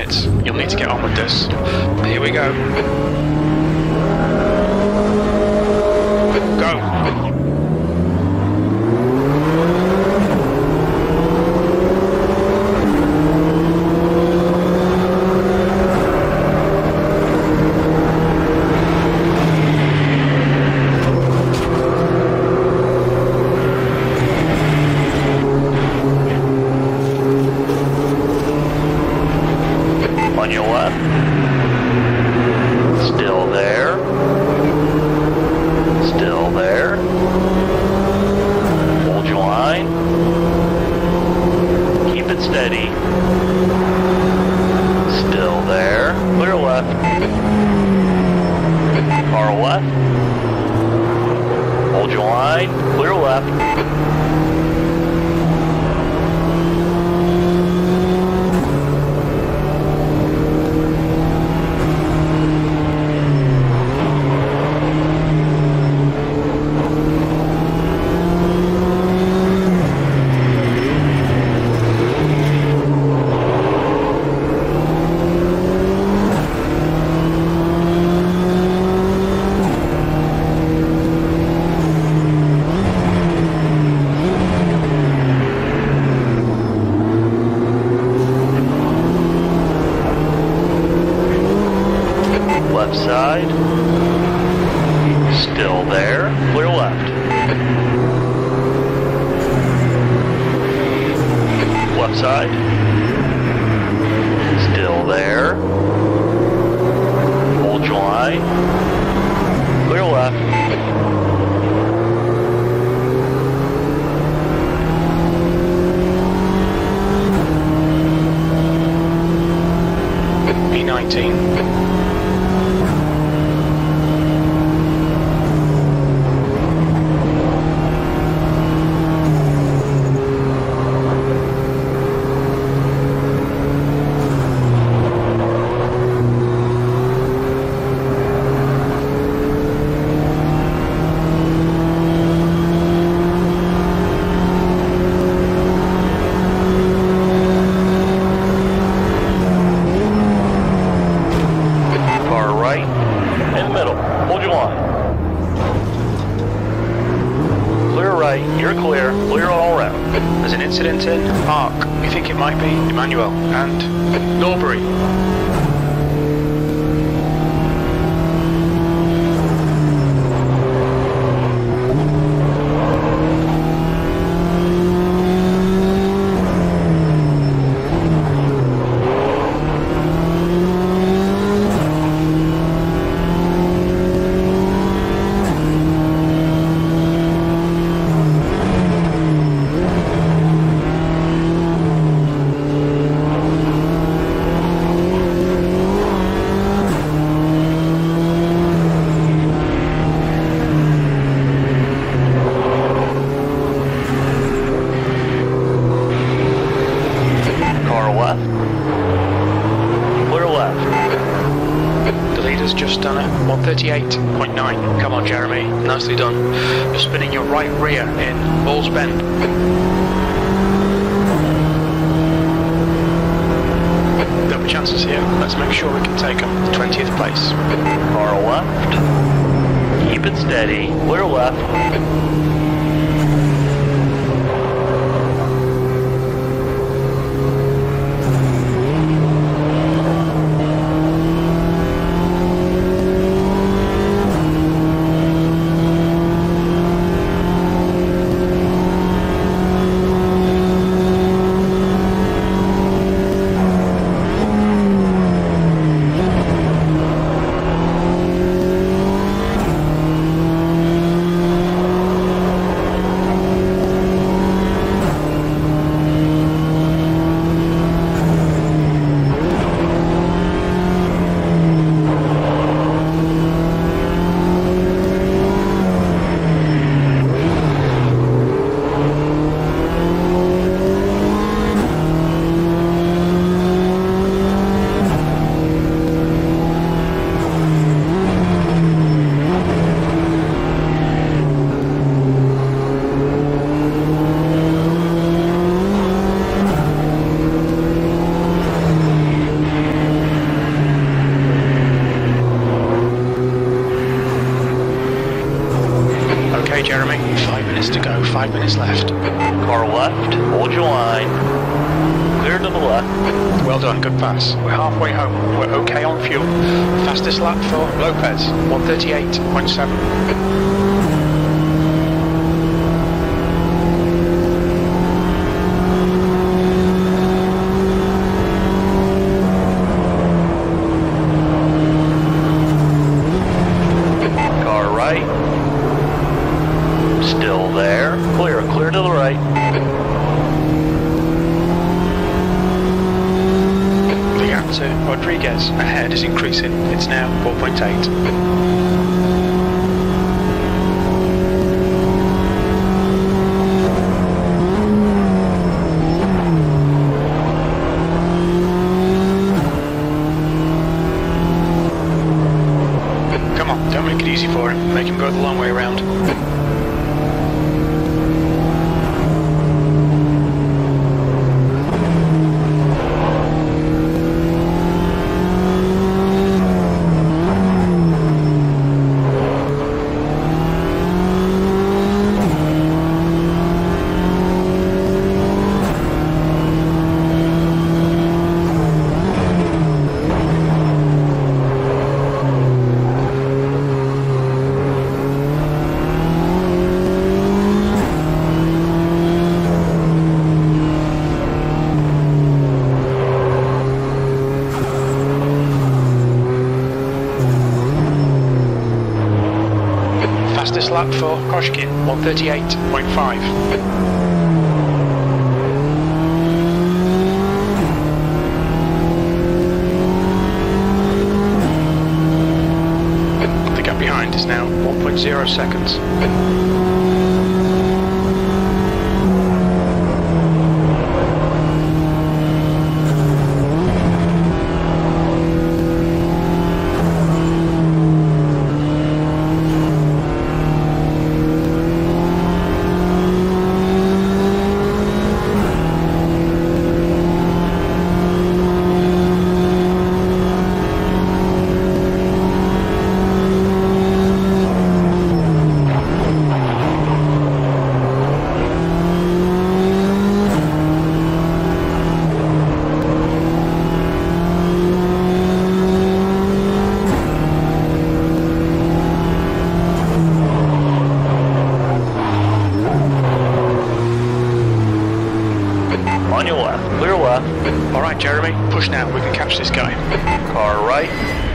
minutes. You'll need to get on with this. Here we go. Go. On your left. Still there. Still there. Hold your line. Keep it steady. Still there. Clear left. Car left. Hold your line. Clear left. Left side. Still there. Clear left. Left side. Still there. Hold your line. Clear left. B19. You're clear. Clear all around. There's an incident in Arc. We think it might be Emmanuel and Norbury. Just done it, 138.9. Come on, Jeremy, nicely done. You're spinning your right rear in Balls Bend. Double chances here. Let's make sure we can take them. 20th place. Car left. Keep it steady. Clear left. Jeremy. 5 minutes to go, 5 minutes left. Car left, hold your line. Clear to the left. Well done, good pass. We're halfway home. We're okay on fuel. Fastest lap for Lopez, 138.7. Still there. Clear to the right. The gap to Rodriguez ahead is increasing. It's now 4.8. Come on, don't make it easy for him. Make him go the long way around. Fastest lap for Koshkin, 138.5. The gap behind is now 1.0 seconds. On your left, clear left. Alright Jeremy, push now, we can catch this guy. Car right.